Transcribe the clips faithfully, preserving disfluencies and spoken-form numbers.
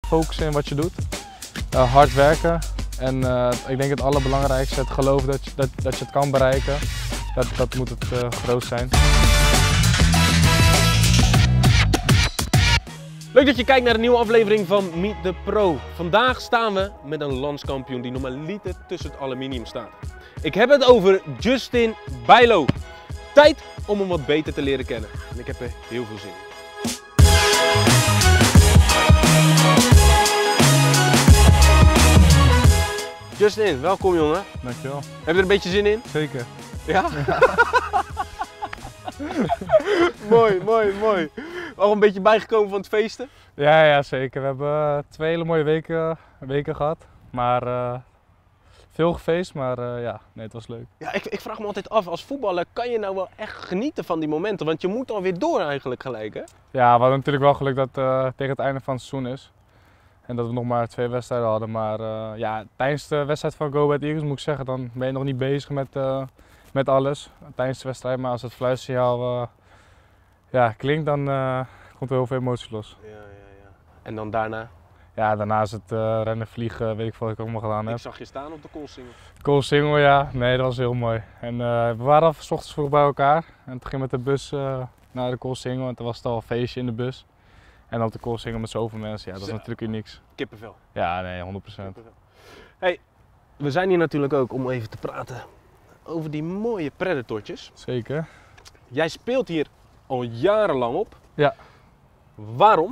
focussen in wat je doet. Uh, hard werken. En uh, ik denk het allerbelangrijkste, het geloof dat je, dat, dat je het kan bereiken. Dat, dat moet het uh, groot zijn. Leuk dat je kijkt naar een nieuwe aflevering van Meet the Pro. Vandaag staan we met een landskampioen die normaliter tussen het aluminium staat. Ik heb het over Justin Bijlo. Tijd om hem wat beter te leren kennen. En ik heb er heel veel zin in. Justin, welkom jongen. Dankjewel. Heb je er een beetje zin in? Zeker. Ja? Mooi, mooi, mooi. Al een beetje bijgekomen van het feesten? Ja, ja, zeker. We hebben twee hele mooie weken, weken gehad. Maar uh, veel gefeest, maar uh, ja, nee, het was leuk. Ja, ik, ik vraag me altijd af, als voetballer kan je nou wel echt genieten van die momenten? Want je moet alweer door eigenlijk gelijk, hè? Ja, we hadden natuurlijk wel geluk dat het uh, tegen het einde van het seizoen is. En dat we nog maar twee wedstrijden hadden. Maar uh, ja, tijdens de wedstrijd van Go Ahead Eagles moet ik zeggen, dan ben je nog niet bezig met, uh, met alles. Tijdens de wedstrijd, maar als het fluitsignaal uh, ja, klinkt, dan uh, komt er heel veel emotie los. Ja, ja, ja. En dan daarna? Ja, daarna is het uh, rennen, vliegen, weet ik veel wat ik allemaal gedaan heb. Ik zag je staan op de Koolsingel. Koolsingel, ja. Nee, dat was heel mooi. En uh, we waren al 's ochtends vroeg bij elkaar. En toen ging met de bus uh, naar de Koolsingel. En toen was het al een feestje in de bus. En op de Koolsingel met zoveel mensen, ja, dat is natuurlijk unieks. Kippenvel. Ja, nee, honderd procent. Hey, we zijn hier natuurlijk ook om even te praten over die mooie predatortjes. Zeker. Jij speelt hier al jarenlang op. Ja. Waarom?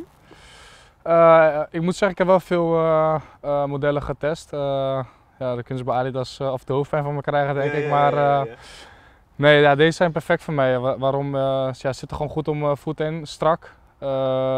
Uh, ik moet zeggen, ik heb wel veel uh, uh, modellen getest. Uh, ja, dan kunnen ze bij Adidas uh, of de hoofdpijn van me krijgen, denk ja, ik. Ja, maar uh, ja, ja. nee, ja, deze zijn perfect voor mij. Wa waarom? Uh, ja, zit er gewoon goed om uh, voet in, strak. Uh,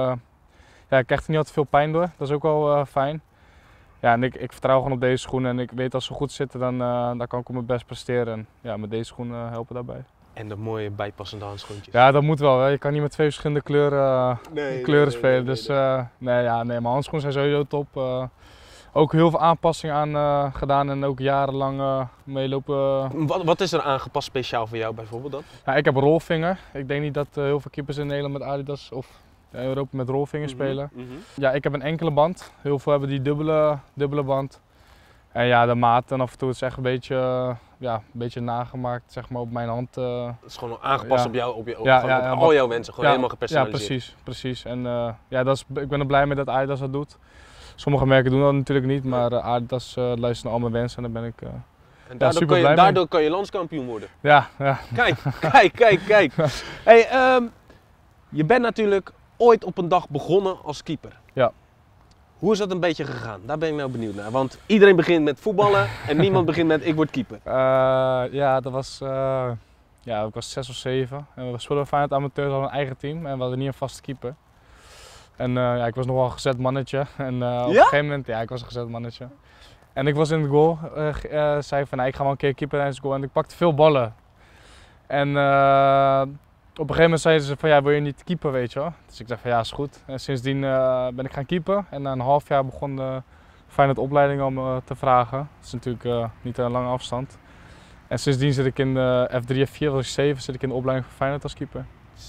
ja, ik krijg er niet altijd veel pijn door. Dat is ook wel uh, fijn. Ja, en ik, ik vertrouw gewoon op deze schoenen en ik weet als ze goed zitten, dan, uh, dan kan ik op mijn best presteren. En ja, met deze schoenen uh, helpen daarbij. En de mooie bijpassende handschoentjes. Ja, dat moet wel. Hè. Je kan niet met twee verschillende kleuren, uh, nee, kleuren nee, spelen. Nee, nee, dus nee. uh, nee, ja, nee, mijn handschoenen zijn sowieso top. Uh, ook heel veel aanpassingen aan uh, gedaan en ook jarenlang uh, meelopen. Wat, wat is er aangepast speciaal voor jou bijvoorbeeld dan? Ja, ik heb een rolvinger. Ik denk niet dat uh, heel veel keepers in Nederland met Adidas of in Europa met rolvingers Mm-hmm, spelen. mm-hmm. Ja, Ja, ik heb een enkele band. Heel veel hebben die dubbele, dubbele band. En ja, de maat en af en toe is echt een beetje, uh, ja, een beetje nagemaakt zeg maar, op mijn hand. Uh, het is gewoon aangepast ja. op jou, op, je, op, Ja, gewoon ja, op ja, al wat- jouw mensen, gewoon ja, helemaal gepersonaliseerd. Ja, precies, precies. En uh, ja, dat is, ik ben er blij mee dat Adidas dat doet. Sommige merken doen dat natuurlijk niet, maar uh, Adidas uh, luistert naar al mijn wensen en daar ben ik... Uh, En daardoor, super kan je, blij mee. daardoor kan je landskampioen worden. ja, ja. Kijk, kijk, kijk, kijk. Hey, um, je bent natuurlijk ooit op een dag begonnen als keeper. Ja. Hoe is dat een beetje gegaan? Daar ben ik nou benieuwd naar. Want iedereen begint met voetballen en niemand begint met ik word keeper. Uh, ja, dat was... Uh, ja, ik was zes of zeven. En we speelden Feyenoord Amateurs, we hadden een eigen team en we hadden niet een vaste keeper. En uh, ja, ik was nog wel een gezet mannetje. En uh, op een gegeven moment, ja, ik was een gezet mannetje. En ik was in de goal, uh, uh, zei van, nou, ik ga wel een keer keeper tijdens de goal en ik pakte veel ballen. En uh, op een gegeven moment zeiden ze van, ja, wil je niet keeper, weet je wel? Dus ik dacht van, ja, is goed. En sindsdien uh, ben ik gaan keeper en na een half jaar begon de Feyenoord opleiding om uh, te vragen. Dat is natuurlijk uh, niet een lange afstand. En sindsdien zit ik in de F drie, F vier, was ik zeven, zit ik in de opleiding van Feyenoord als keeper.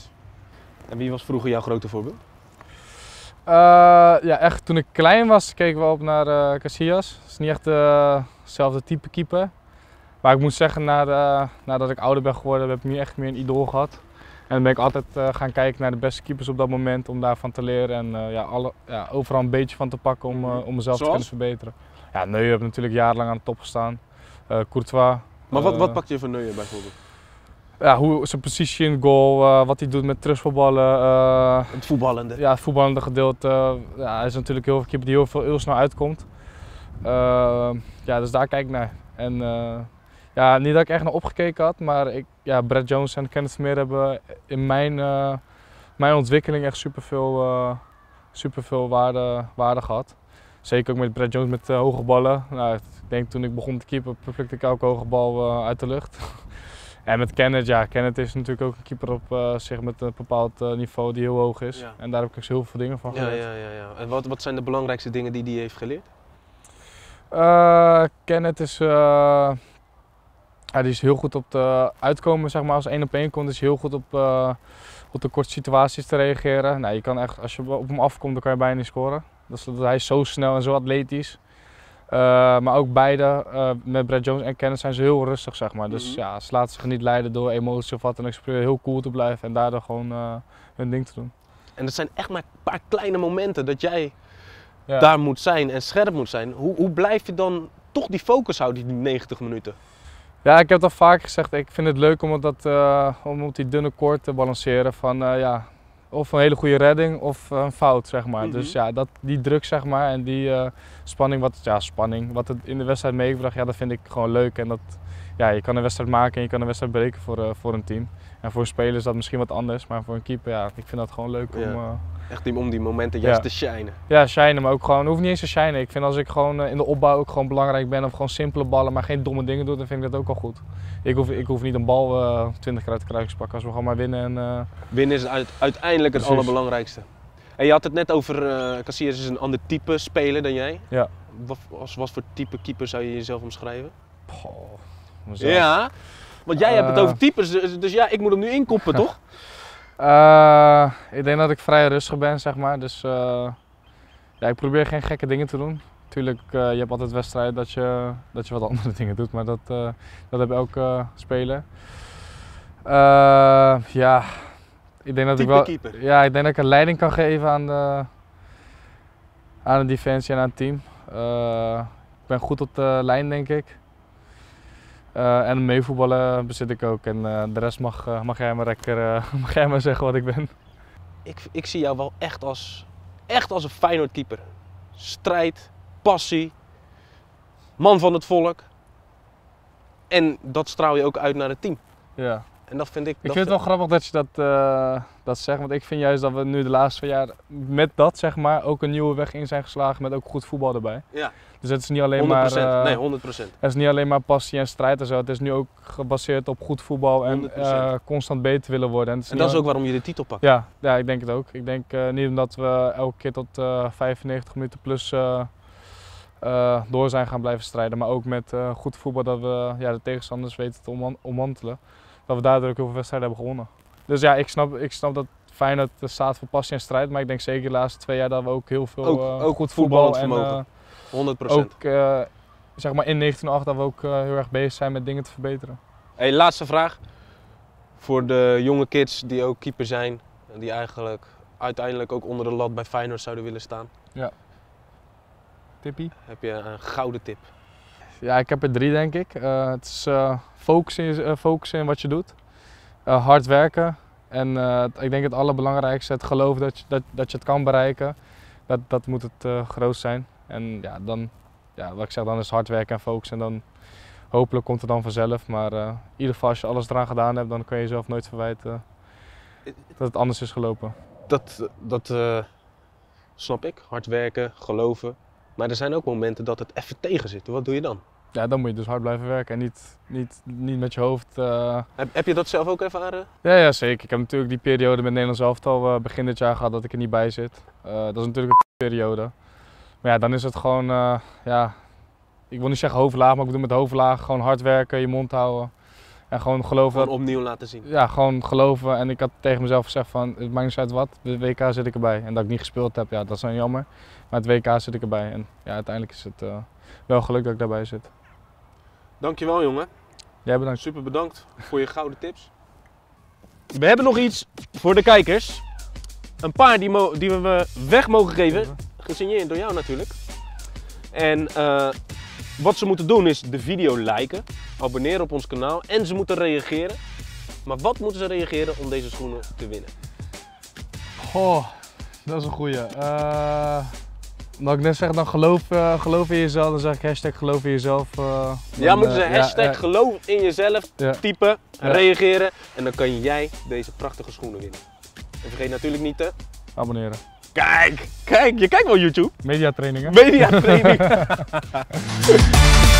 En wie was vroeger jouw grote voorbeeld? Uh, ja, echt toen ik klein was keek ik wel op naar uh, Casillas. Het is niet echt hetzelfde uh, type keeper. Maar ik moet zeggen, na de, nadat ik ouder ben geworden, heb ik nu echt meer een idool gehad. En dan ben ik altijd uh, gaan kijken naar de beste keepers op dat moment om daarvan te leren. En uh, ja, alle, ja, overal een beetje van te pakken om, uh, om mezelf Zoals? te kunnen verbeteren. Ja, Neuer heeft natuurlijk jarenlang aan de top gestaan. Uh, Courtois. Maar wat, uh, wat pak je van Neuer bijvoorbeeld? Ja, hoe zijn positie in goal, uh, wat hij doet met terugvoetballen. Uh, Het voetballende. ja, het voetballende gedeelte. Uh, ja, hij is natuurlijk heel veel keeper die heel, veel, heel snel uitkomt. Uh, ja, dus daar kijk ik naar. En uh, ja, niet dat ik echt naar opgekeken had, maar ik, ja, Brad Jones en Kenneth Vermeer hebben in mijn, uh, mijn ontwikkeling echt superveel, uh, superveel waarde, waarde gehad. Zeker ook met Brad Jones met uh, hoge ballen. Nou, ik denk toen ik begon te keeper, plukte ik elke hoge bal uh, uit de lucht. En met Kenneth, ja, Kenneth is natuurlijk ook een keeper op uh, zich met een bepaald uh, niveau die heel hoog is. Ja. En daar heb ik heel veel dingen van Ja, geleerd. ja, ja, ja. En wat, wat zijn de belangrijkste dingen die hij heeft geleerd? Uh, Kenneth is, uh, ja, die is heel goed op het uitkomen, zeg maar, als één op één komt. Is heel goed op, uh, op de korte situaties te reageren. Nou, je kan echt, als je op hem afkomt, dan kan je bijna niet scoren. Dus dat hij is zo snel en zo atletisch. Uh, maar ook beide, uh, met Brad Jones en Kenneth, zijn ze heel rustig, zeg maar. Dus mm-hmm. ja, ze laten zich niet leiden door emoties of wat. En ik probeer heel cool te blijven en daardoor gewoon uh, hun ding te doen. En dat zijn echt maar een paar kleine momenten dat jij ja. daar moet zijn en scherp moet zijn. Hoe, hoe blijf je dan toch die focus houden, die negentig minuten? Ja, ik heb dat vaak gezegd. Ik vind het leuk om, dat, uh, om op die dunne koord te balanceren van uh, ja, of een hele goede redding of een fout, zeg maar. Mm-hmm. Dus ja, dat, die druk, zeg maar, en die uh, spanning, wat, ja, spanning, wat het in de wedstrijd meegebracht, ja, dat vind ik gewoon leuk. En dat, ja, je kan een wedstrijd maken en je kan een wedstrijd breken voor, uh, voor een team. En voor een speler is dat misschien wat anders, maar voor een keeper, ja, ik vind dat gewoon leuk om... Ja. Uh, Echt die, om die momenten juist ja. te shinen. Ja, shinen, maar ook gewoon, hoeft niet eens te shinen. Ik vind als ik gewoon uh, in de opbouw ook gewoon belangrijk ben of gewoon simpele ballen, maar geen domme dingen doe, dan vind ik dat ook al goed. Ik hoef, ik hoef niet een bal uh, twintig keer uit de kruis te pakken als we gewoon maar winnen. En, uh... Winnen is uit, uiteindelijk het Precies. allerbelangrijkste. En je had het net over, uh, Casillas is een ander type speler dan jij. Ja. Wat, als, wat voor type keeper zou je jezelf omschrijven? Poh, ja, want jij uh... hebt het over types, dus, dus ja, ik moet hem nu inkoppen, toch? Uh, ik denk dat ik vrij rustig ben, zeg maar. Dus uh, ja, ik probeer geen gekke dingen te doen. Tuurlijk, uh, je hebt altijd wedstrijden dat je, dat je wat andere dingen doet, maar dat, uh, dat heb elke uh, speler. Uh, ja, ik denk dat type ik wel. Keeper. Ja, ik denk dat ik een leiding kan geven aan de, aan de defensie en aan het team. Uh, ik ben goed op de lijn, denk ik. Uh, en meevoetballen bezit ik ook en uh, de rest mag, uh, mag, jij maar lekker, uh, mag jij maar zeggen wat ik ben. Ik, ik zie jou wel echt als, echt als een Feyenoord keeper. Strijd, passie, man van het volk. En dat straal je ook uit naar het team. Ja. En dat vind ik... Ik dat vind het wel grappig dat je dat, uh, dat zegt, want ik vind juist dat we nu de laatste twee jaar met dat, zeg maar, ook een nieuwe weg in zijn geslagen met ook goed voetbal erbij. Ja. Dus het is niet alleen honderd procent. maar... Uh, nee, honderd procent. Het is niet alleen maar passie en strijd en zo, het is nu ook gebaseerd op goed voetbal en uh, constant beter willen worden. En, en dat is ook waarom je de titel pakt? Ja, ja, ik denk het ook. Ik denk uh, niet omdat we elke keer tot uh, vijfennegentig minuten plus uh, uh, door zijn gaan blijven strijden, maar ook met uh, goed voetbal dat we ja, de tegenstanders weten te ommantelen. Dat we daardoor ook heel veel wedstrijden hebben gewonnen. Dus ja, ik snap, ik snap dat Feyenoord staat voor passie en strijd, maar ik denk zeker de laatste twee jaar dat we ook heel veel ook, uh, ook goed voetbal en uh, honderd procent. Ook uh, zeg maar in negentien nul acht dat we ook uh, heel erg bezig zijn met dingen te verbeteren. Hey, laatste vraag voor de jonge kids die ook keeper zijn en die eigenlijk uiteindelijk ook onder de lat bij Feyenoord zouden willen staan. Ja. Tippie? Heb je een gouden tip? Ja, ik heb er drie, denk ik. Uh, het is uh, focussen, uh, focussen in wat je doet, uh, hard werken en uh, ik denk het allerbelangrijkste, het geloof dat je, dat, dat je het kan bereiken, dat, dat moet het uh, grootst zijn. En ja, dan, ja, wat ik zeg, dan is hard werken en focussen en dan hopelijk komt het dan vanzelf. Maar uh, in ieder geval als je alles eraan gedaan hebt, dan kun je jezelf nooit verwijten dat het anders is gelopen. Dat, dat uh, snap ik, hard werken, geloven. Maar er zijn ook momenten dat het even tegen zit. Wat doe je dan? Ja, dan moet je dus hard blijven werken en niet, niet, niet met je hoofd... Uh... Heb, heb je dat zelf ook ervaren? Ja, ja, zeker. Ik heb natuurlijk die periode met Nederlands elftal uh, begin dit jaar gehad dat ik er niet bij zit. Uh, dat is natuurlijk een periode. Maar ja, dan is het gewoon, uh, ja, ik wil niet zeggen hoofdlaag, maar ik bedoel met hoofdlaag gewoon hard werken, je mond houden. En gewoon geloven. Gewoon opnieuw laten zien. Ja, gewoon geloven. En ik had tegen mezelf gezegd van, het maakt niet uit wat, de W K zit ik erbij. En dat ik niet gespeeld heb, ja, dat is dan jammer. Maar het W K zit ik erbij. En ja, uiteindelijk is het uh, wel geluk dat ik daarbij zit. Dankjewel, jongen. Jij bedankt. Super bedankt voor je gouden tips. We hebben nog iets voor de kijkers. Een paar die, mo die we weg mogen geven. Gesigneerd door jou natuurlijk. En uh, wat ze moeten doen is de video liken, abonneren op ons kanaal en ze moeten reageren. Maar wat moeten ze reageren om deze schoenen te winnen? Oh, dat is een goeie. Uh, dat ik net zeg, dan geloof, uh, geloof in jezelf, dan zeg ik hashtag geloof in jezelf. Uh, dan, ja, moeten ze uh, hashtag ja, uh, geloof in jezelf ja. typen, ja. reageren en dan kan jij deze prachtige schoenen winnen. En vergeet natuurlijk niet te abonneren. Kijk, kijk, je kijkt wel YouTube. Mediatrainingen. Mediatraining.